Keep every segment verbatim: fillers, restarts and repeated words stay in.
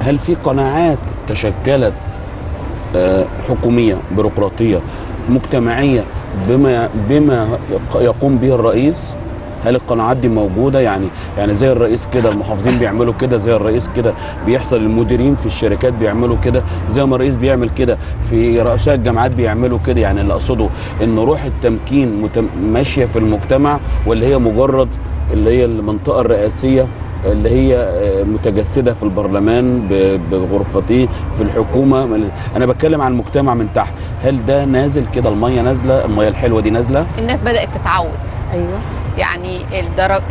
هل في قناعات تشكلت حكوميه بيروقراطيه مجتمعيه بما بما يقوم به الرئيس؟ هل القناعات دي موجوده؟ يعني يعني زي الرئيس كده المحافظين بيعملوا كده، زي الرئيس كده بيحصل، المديرين في الشركات بيعملوا كده، زي ما الرئيس بيعمل كده في رؤساء الجامعات بيعملوا كده. يعني اللي اقصده ان روح التمكين ماشيه في المجتمع، ولا هي مجرد اللي هي المنطقه الرئاسيه اللي هي متجسده في البرلمان بغرفته في الحكومه؟ انا بتكلم عن المجتمع من تحت. هل ده نازل كده؟ الميه نازله، الميه الحلوه دي نازله؟ الناس بدات تتعود. ايوه، يعني الدرج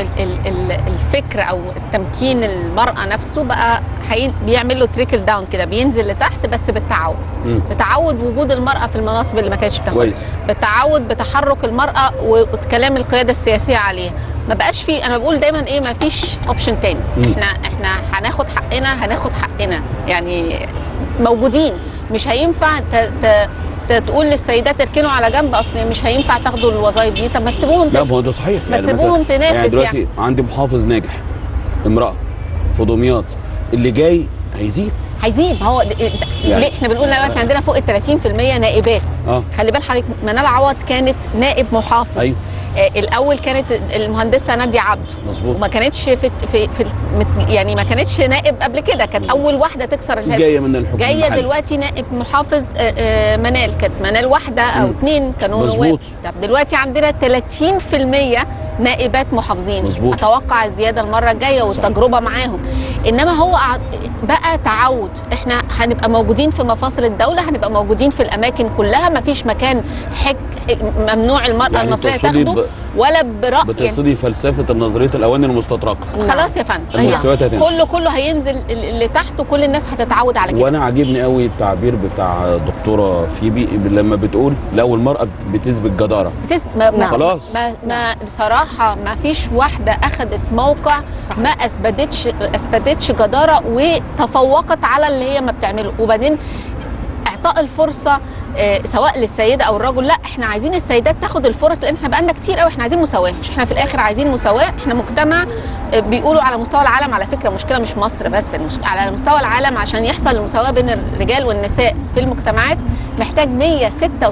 الفكر او التمكين المراه نفسه بقى بيعمل له تريكل داون كده، بينزل لتحت بس بالتعود. م. بتعود وجود المراه في المناصب اللي ما كانتش بتاخدها، بالتعود بتحرك المراه وكلام القياده السياسيه عليها. ما بقاش في، انا بقول دايما ايه، ما فيش اوبشن تاني. م. احنا احنا هناخد حقنا، هناخد حقنا يعني موجودين. مش هينفع ت... ت... تقول للسيدات اركنوا على جنب، اصل مش هينفع تاخدوا الوظائف دي. طب ما تسيبوهم. لا ما هو ده صحيح، ما تسيبوهم تنافس. يعني دلوقتي يعني عندي محافظ ناجح امراه في دمياط، اللي جاي هيزيد هيزيد. ما هو يعني ليه احنا بنقول دلوقتي عندنا فوق ال ثلاثين في المية نائبات. اه خلي بال حضرتك، منال عوض كانت نائب محافظ. أيوه. آه الاول كانت المهندسه ناديه عبده، مظبوط، وما كانتش في في, في يعني ما كانتش نائب قبل كده، كانت مزبوط. اول واحده تكسر الهدف، جايه من الحكم جايه المحلي. دلوقتي نائب محافظ. آه آه منال كانت منال واحده او اثنين كانوا نواب. طب دلوقتي عندنا ثلاثين في المية نائبات محافظين. مزبوط. اتوقع الزياده المره الجايه والتجربه معاهم. انما هو بقى تعود، احنا هنبقى موجودين في مفاصل الدوله، هنبقى موجودين في الاماكن كلها، ما فيش مكان حك ممنوع المراه يعني المصريه تاخده ب... ولا برأي. بتصدي فلسفه نظريه الاواني المستطرقه. خلاص يا فندم، كله كله هينزل لتحت وكل الناس هتتعود على كده. وانا عاجبني قوي التعبير بتاع دكتوره فيبي لما بتقول لو المراه بتثبت جداره. بتثبت ما... ما خلاص ما, ما صراحه ما فيش واحده اخذت موقع صح. ما اثبتتش اثبتتش جداره وتفوقت على اللي هي ما بتعمله. وبعدين اعطاء الفرصه آه سواء للسيده او الرجل، لا احنا عايزين السيدات تاخد الفرص، لان احنا بقالنا كتير قوي احنا عايزين مساواه. مش احنا في الاخر عايزين مساواه، احنا مجتمع آه بيقولوا على مستوى العالم، على فكره مشكله مش مصر بس، المشكلة على مستوى العالم عشان يحصل المساواه بين الرجال والنساء في المجتمعات محتاج مية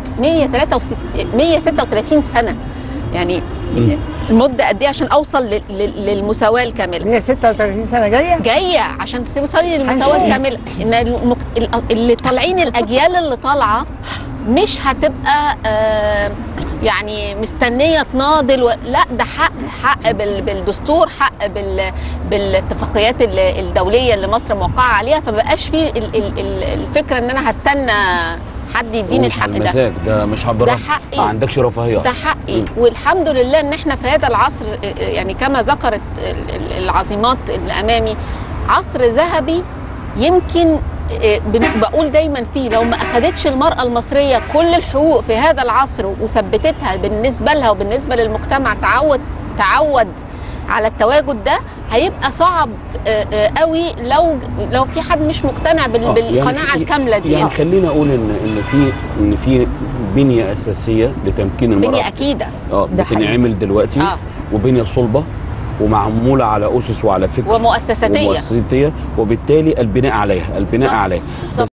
وستة وثلاثين سنه. يعني المده قد ايه عشان اوصل للمساواه الكامله؟ مية وستة وثلاثين سنه جايه جايه عشان توصلي للمساواه الكامله. ان اللي طالعين الاجيال اللي طالعه مش هتبقى آه يعني مستنيه تناضل و... لا ده حق حق بالدستور، حق بال... بالاتفاقيات الدوليه اللي مصر موقعه عليها. فمبقاش في الفكره ان انا هستنى حد يديني الحق ده. المزاج ده مش هبرر، ما عندكش رفاهيات. ده حقي. والحمد لله ان احنا في هذا العصر، يعني كما ذكرت العظيمات اللي امامي، عصر ذهبي. يمكن بقول دايما فيه لو ما اخذتش المراه المصريه كل الحقوق في هذا العصر وثبتتها بالنسبه لها وبالنسبه للمجتمع، تعود تعود على التواجد ده، هيبقى صعب قوي لو لو في حد مش مقتنع بالقناعه يعني الكامله دي. يعني خلينا اقول ان ان في ان في بنيه اساسيه لتمكين المراه. بنيه اكيده اه بتنعمل دلوقتي. آه. وبنيه صلبه ومعموله على اسس وعلى فكر ومؤسساتيه ومؤسساتيه، وبالتالي البناء عليها البناء عليها. بس